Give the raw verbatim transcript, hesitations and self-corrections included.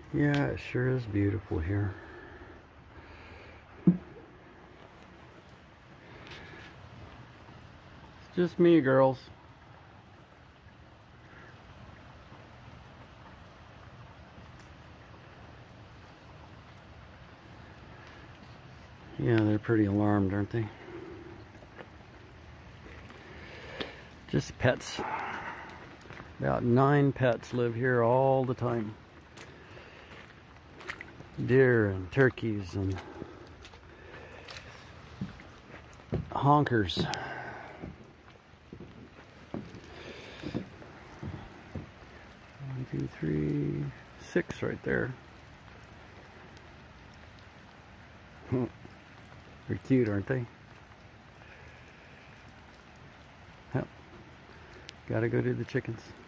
Yeah, it sure is beautiful here. It's just me, girls. Yeah, they're pretty alarmed, aren't they? Just pets. About nine pets live here all the time. Deer and turkeys and honkers. One, two, three, six right there. They're cute, aren't they? Yep. Gotta go to the chickens.